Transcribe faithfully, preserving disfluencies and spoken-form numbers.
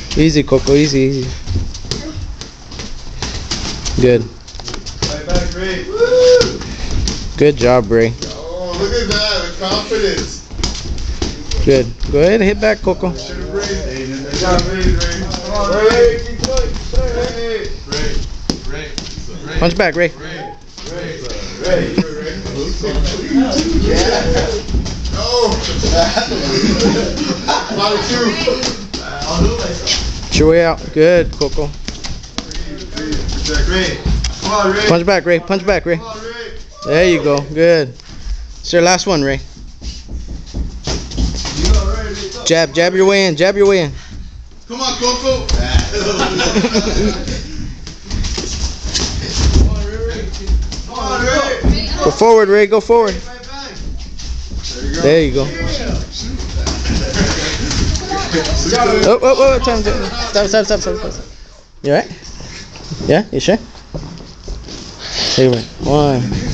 Easy, Coco. Easy, easy. Good. Right back, Ray. Woo! Good job, Ray. Oh, look at that. The confidence. Good. Go ahead and hit back, Coco. Should have Ray. Good job, Ray. Ray. Come on, Ray. Keep going. Ray. Ray. Ray. Ray. Punch back, Ray. Ray. Ray. Ray. Ray. Yeah. No. Bottom two. I'll do myself. Push your way out. Good, Coco. Ray. Come on, Ray. Punch back, Ray. Punch back, Ray. Come on, Ray. There you go. Good. It's your last one, Ray. Jab, jab your way in. Jab your way in. Come on, Coco. Come on, Ray. Come on, Ray. Go forward, Ray. Go forward. There you go. Oh, oh, oh, time, time. Stop, stop, stop, stop, stop. You alright? Yeah? You sure? Here we go. One.